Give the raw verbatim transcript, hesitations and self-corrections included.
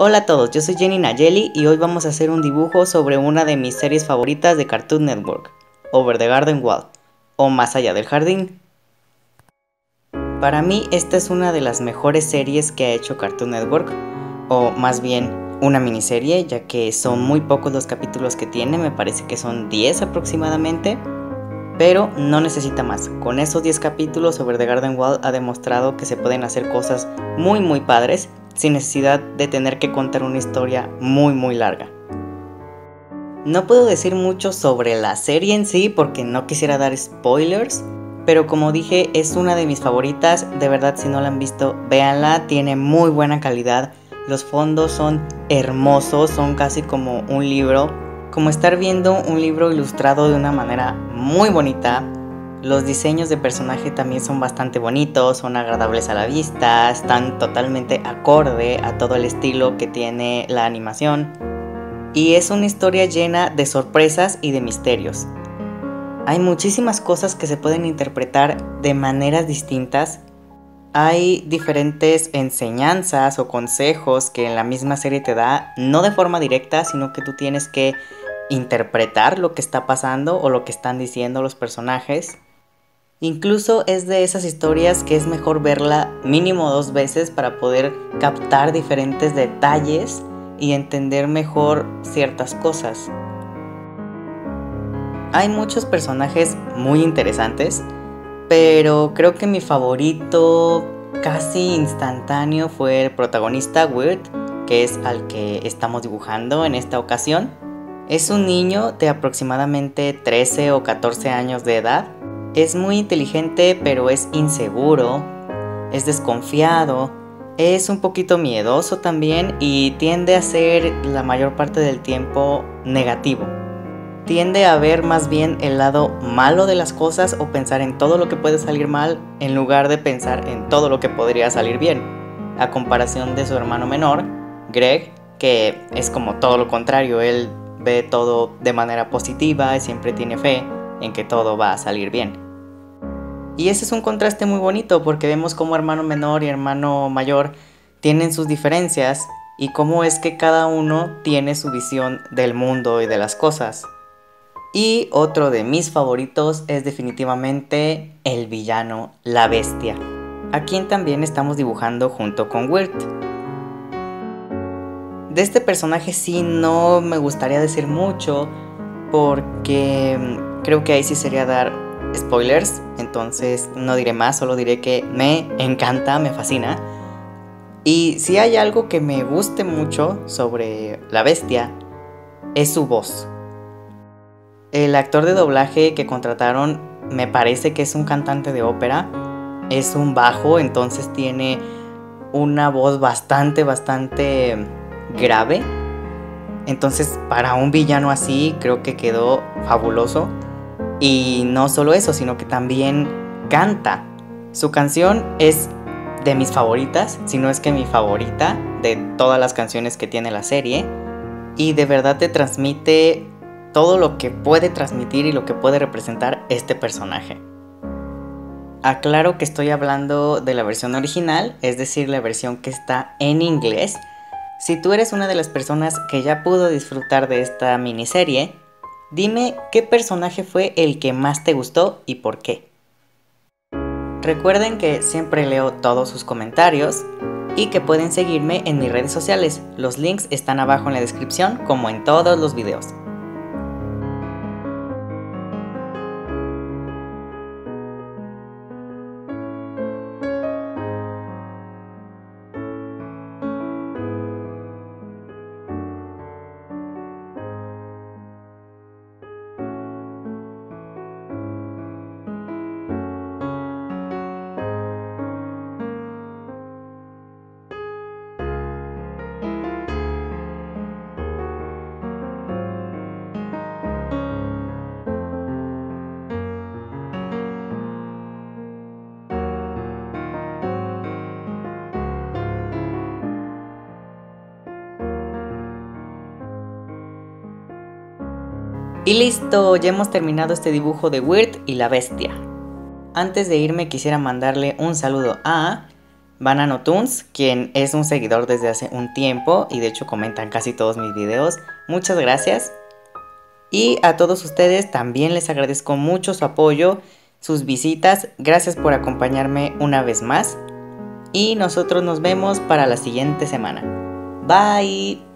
Hola a todos, yo soy Jenny Nayeli y hoy vamos a hacer un dibujo sobre una de mis series favoritas de Cartoon Network, Over the Garden Wall, o Más allá del jardín. Para mí esta es una de las mejores series que ha hecho Cartoon Network, o más bien una miniserie, ya que son muy pocos los capítulos que tiene, me parece que son diez aproximadamente, pero no necesita más. Con esos diez capítulos, Over the Garden Wall ha demostrado que se pueden hacer cosas muy muy padres, sin necesidad de tener que contar una historia muy muy larga. No puedo decir mucho sobre la serie en sí porque no quisiera dar spoilers, pero como dije es una de mis favoritas, de verdad si no la han visto véanla, tiene muy buena calidad, los fondos son hermosos, son casi como un libro, como estar viendo un libro ilustrado de una manera muy bonita. Los diseños de personaje también son bastante bonitos, son agradables a la vista, están totalmente acorde a todo el estilo que tiene la animación. Y es una historia llena de sorpresas y de misterios. Hay muchísimas cosas que se pueden interpretar de maneras distintas. Hay diferentes enseñanzas o consejos que en la misma serie te da, no de forma directa, sino que tú tienes que interpretar lo que está pasando o lo que están diciendo los personajes. Incluso es de esas historias que es mejor verla mínimo dos veces para poder captar diferentes detalles y entender mejor ciertas cosas. Hay muchos personajes muy interesantes, pero creo que mi favorito casi instantáneo fue el protagonista Wirt, que es al que estamos dibujando en esta ocasión. Es un niño de aproximadamente trece o catorce años de edad. Es muy inteligente, pero es inseguro, es desconfiado, es un poquito miedoso también y tiende a ser la mayor parte del tiempo negativo. Tiende a ver más bien el lado malo de las cosas o pensar en todo lo que puede salir mal en lugar de pensar en todo lo que podría salir bien, a comparación de su hermano menor, Greg, que es como todo lo contrario, él ve todo de manera positiva y siempre tiene fe en que todo va a salir bien. Y ese es un contraste muy bonito porque vemos cómo hermano menor y hermano mayor tienen sus diferencias y cómo es que cada uno tiene su visión del mundo y de las cosas. Y otro de mis favoritos es definitivamente el villano, la bestia, a quien también estamos dibujando junto con Wirt. De este personaje sí no me gustaría decir mucho porque creo que ahí sí sería dar spoilers, entonces no diré más, solo diré que me encanta, me fascina. Y si hay algo que me guste mucho sobre la bestia, es su voz. El actor de doblaje que contrataron me parece que es un cantante de ópera, es un bajo, entonces tiene una voz bastante, bastante grave. Entonces para un villano así creo que quedó fabuloso. Y no solo eso, sino que también canta. Su canción es de mis favoritas, si no es que mi favorita de todas las canciones que tiene la serie. Y de verdad te transmite todo lo que puede transmitir y lo que puede representar este personaje. Aclaro que estoy hablando de la versión original, es decir, la versión que está en inglés. Si tú eres una de las personas que ya pudo disfrutar de esta miniserie, dime qué personaje fue el que más te gustó y por qué. Recuerden que siempre leo todos sus comentarios y que pueden seguirme en mis redes sociales. Los links están abajo en la descripción como en todos los videos. Y listo, ya hemos terminado este dibujo de Wirt y la bestia. Antes de irme quisiera mandarle un saludo a Bananotunes, quien es un seguidor desde hace un tiempo y de hecho comentan casi todos mis videos. Muchas gracias. Y a todos ustedes también les agradezco mucho su apoyo, sus visitas. Gracias por acompañarme una vez más. Y nosotros nos vemos para la siguiente semana. Bye.